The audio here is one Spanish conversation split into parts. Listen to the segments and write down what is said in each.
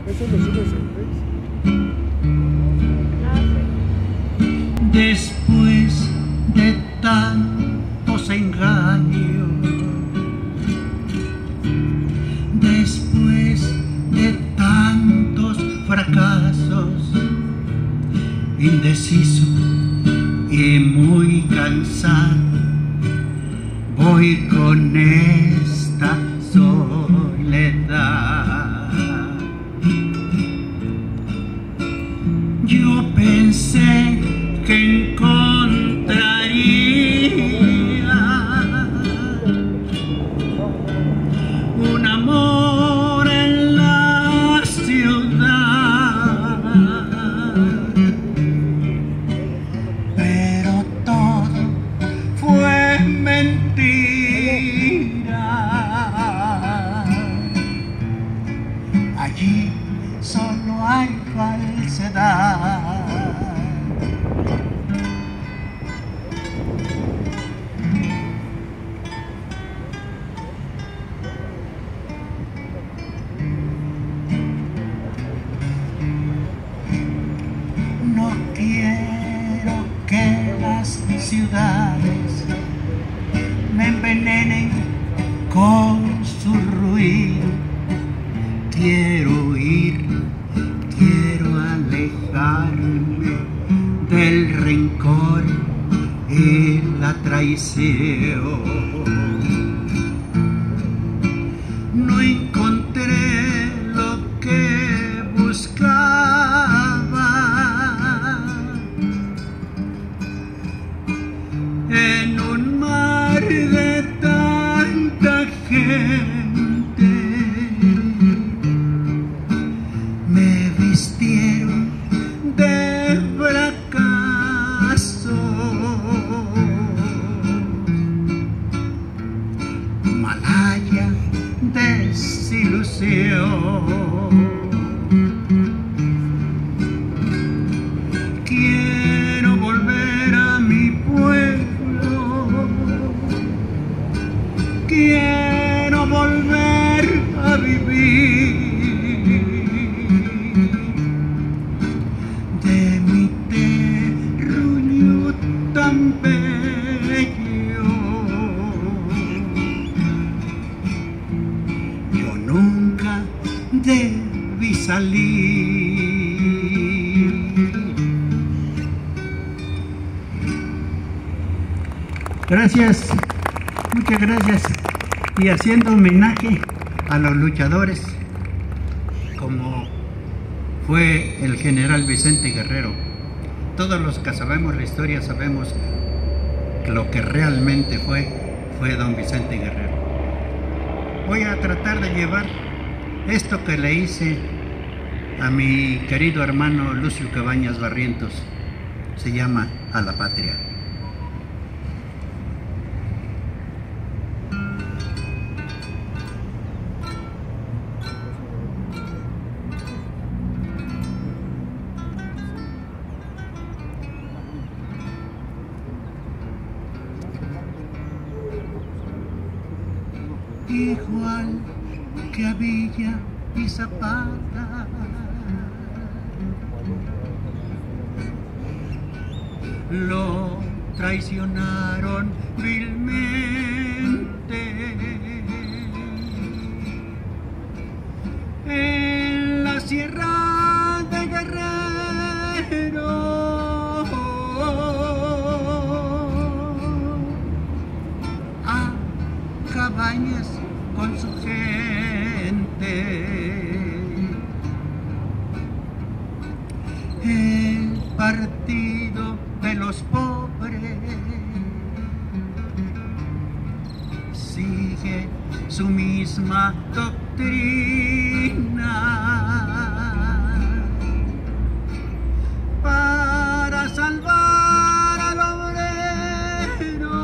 Eso lo subes en Face. Después de tantos engaños, después de tantos fracasos, indeciso y muy cansado, voy con esta soledad. Yo pensé que encontraría un amor en la ciudad, pero todo fue mentira. Allí solo hay falsedad. No quiero que las ciudades me envenenen con su ruido. Quiero huir, quiero alejarme del rencor y la traición. No encontré lo que buscaba en un mar de tanta gente. Me vistieron de fracaso, malaya desilusión. Quiero volver a mi pueblo, quiero volver a vivir de mi terruño tan bello. Yo nunca debí salir. Gracias, muchas gracias. Y haciendo homenaje a los luchadores, como fue el general Vicente Guerrero. Todos los que sabemos la historia sabemos lo que realmente fue don Vicente Guerrero. Voy a tratar de llevar esto que le hice a mi querido hermano Lucio Cabañas Barrientos. Se llama A la Patria. Igual que a Villa y Zapata, lo traicionaron vilmente. En la Sierra de Guerrero, a Cabañas con su gente, el partido de los pobres sigue su misma doctrina para salvar al obrero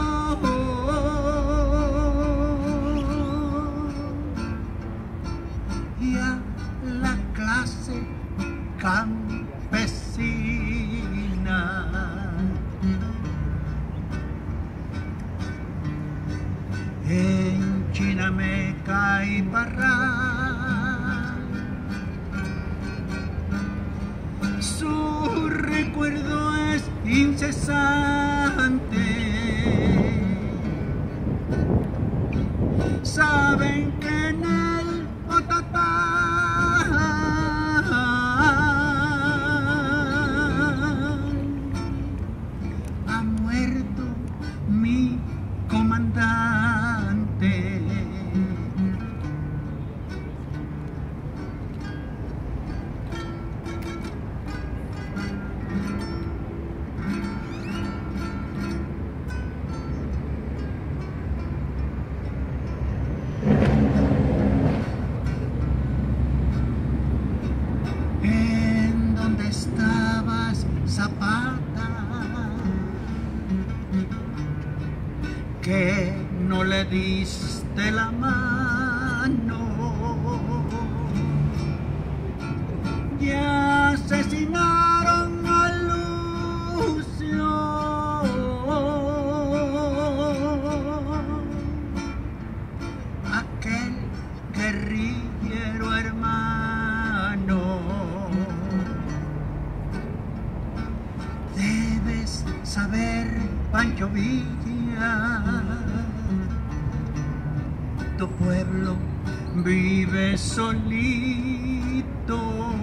y a la clase campesina. En Chinameca y Parral Zapata, que no le diste la mano, ya asesinaron a Lucio, aquel guerrillero hermano. Debes saber, Pancho Villa, tu pueblo vive solito,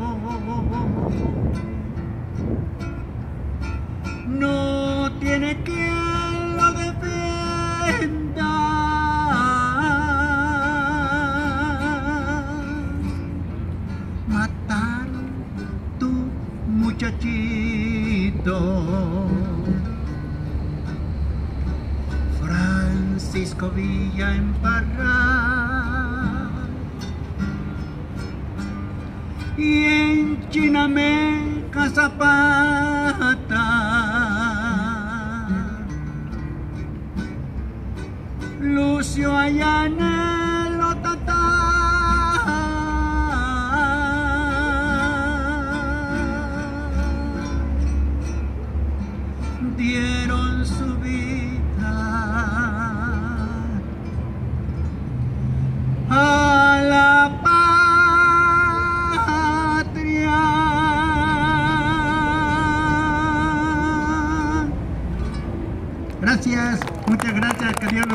no tiene quien lo defienda. Mataron tu muchachito, Francisco Villa en Parral, y en Chinameca Zapata, Lucio Ayanelo Tata, dieron su vida a la patria. Gracias, muchas gracias, que Dios